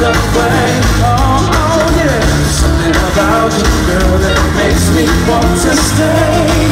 away. Oh, yeah. Something about you, girl, that makes me want to stay.